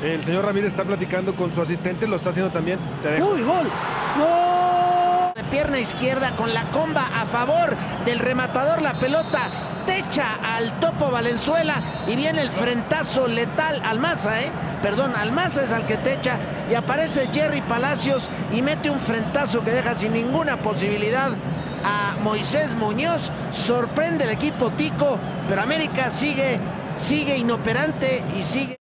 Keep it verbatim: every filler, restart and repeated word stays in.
El señor Ramírez está platicando con su asistente, lo está haciendo también. Te dejo. ¡Uy, gol! ¡No! De pierna izquierda con la comba a favor del rematador, la pelota techa al Topo Valenzuela y viene el frentazo letal. Almaza, ¿eh? Perdón, Almaza es al que techa y aparece Jerry Palacios y mete un frentazo que deja sin ninguna posibilidad a Moisés Muñoz. Sorprende el equipo tico, pero América sigue, sigue inoperante y sigue...